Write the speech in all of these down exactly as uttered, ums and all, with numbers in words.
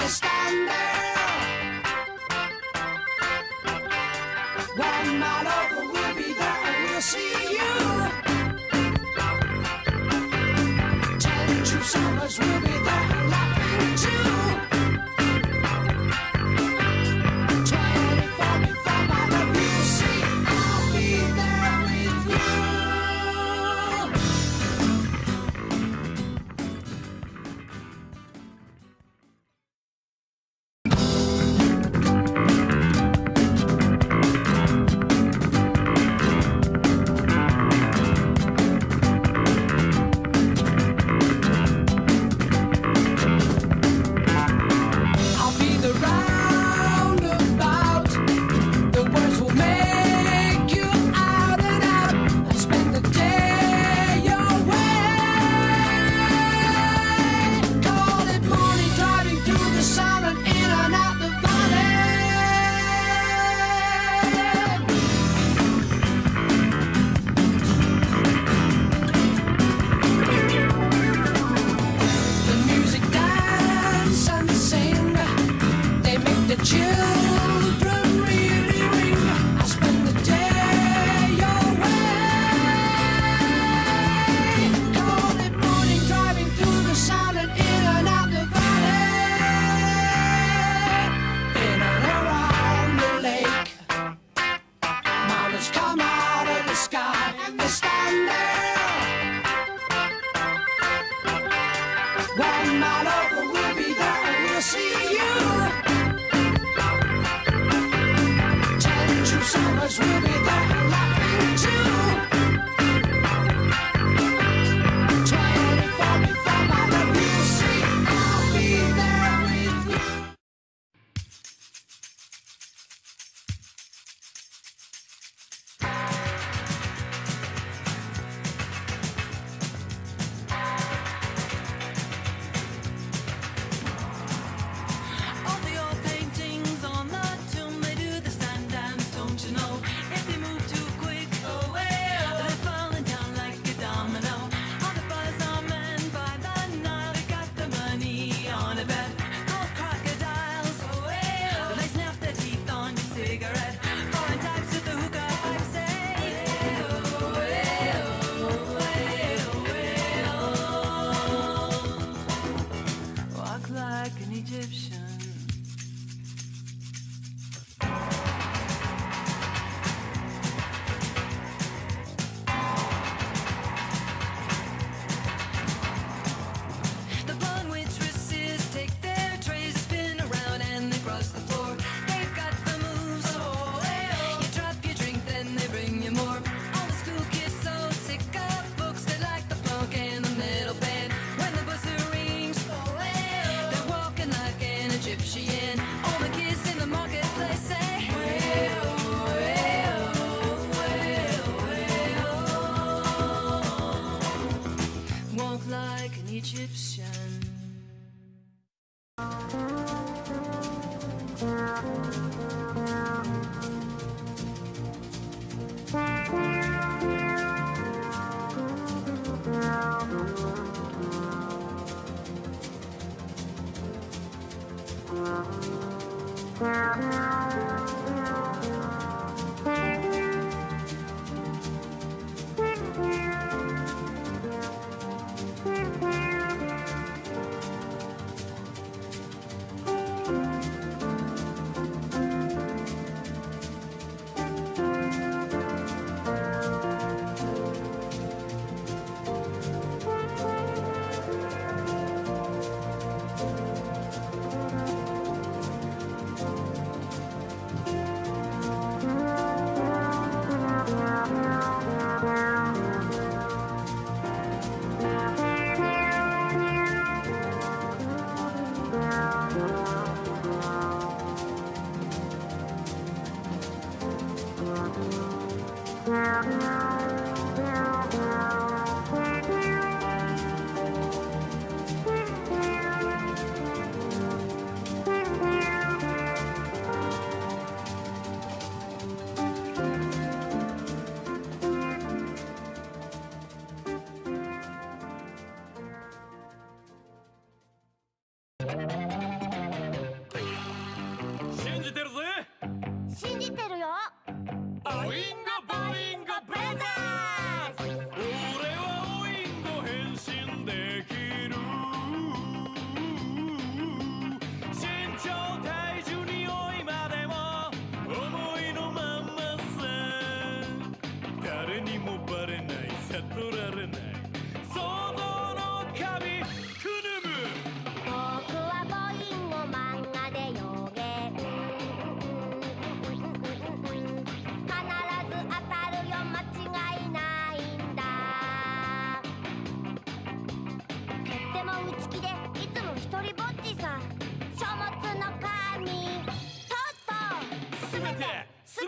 they stand there. One mile over, we'll be there and we'll see you. Ten true summers, we'll be there and laughing too. Twenty, forty-five, I love you, see, I'll be there with you.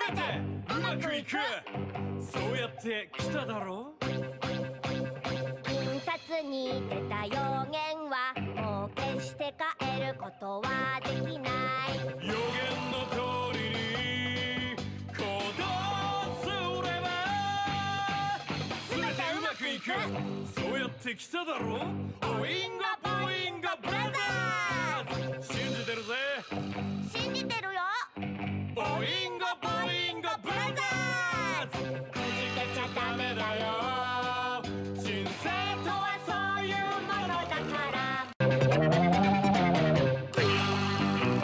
てうまくいく。そうやって来ただろ。 印刷に出た予言はもう決して変えることはできない。 予言の通りに行動すれば全てうまくいく。そうやって来ただろ。オインガボインガブラザーズ。信じてるぜ。 信じてるよ。 オインガボインガブラザーズ。 くじけちゃダメだよ。 人生とはそういうものだから。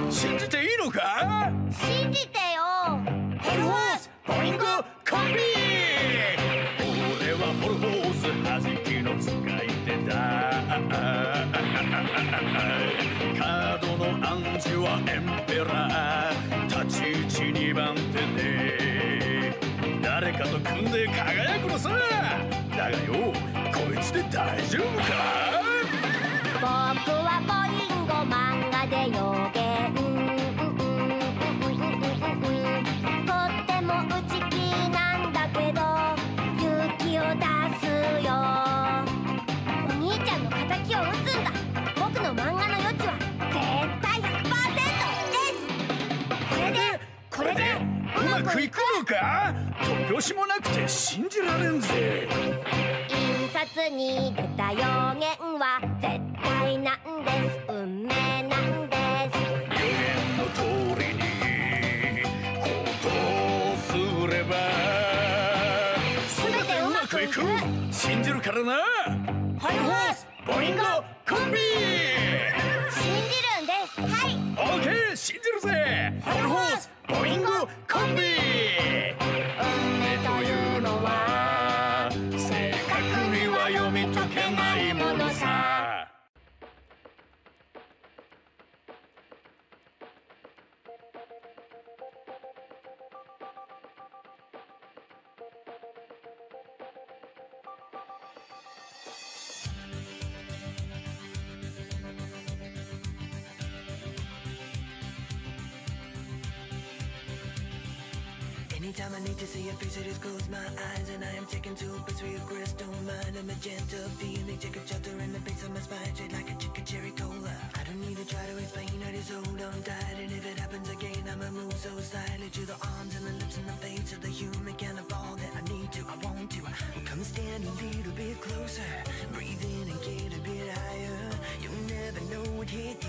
信じていいのか。 信じてよ。 ホルホースボインゴコンビ。俺はホルホース弾きの使い手だ。カードの暗示はエンペラー。立ち位置にばん手で誰かと組んで輝くのさ。だがよ、こいつで大丈夫か。 僕はボインゴ漫画で予言。とっても内気なんだけど勇気を出すよ。お兄ちゃんの敵を撃つんだ。僕の漫画の余地は絶対 ひゃくパーセント です。これでこれでうまくいくのか。突拍子もなくて信じられんぜ。 印刷に出た予言は絶対なんです。運命なんです。 予言の通りに行動すれば全てうまくいく。信じるからな。 ホルホースボインゴコンビ。 信じるんです。はい。 オーケー、信じるぜ。ホルホースボインゴコンビ。 運命というのは正確には読み解けないものさ。 Anytime I need to see your face, I just close my eyes and I am taken to a place where your crystal mind. A magenta feeling, take a shelter in the base of my spine, straight like a chicken cherry cola. I don't need to try to explain, I just hold on tight. And if it happens again, I'ma move so slightly to the arms and the lips and the face of the human kind of all that I need to, I want to. Come stand a little bit closer, breathe in and get a bit higher. You'll never know what hit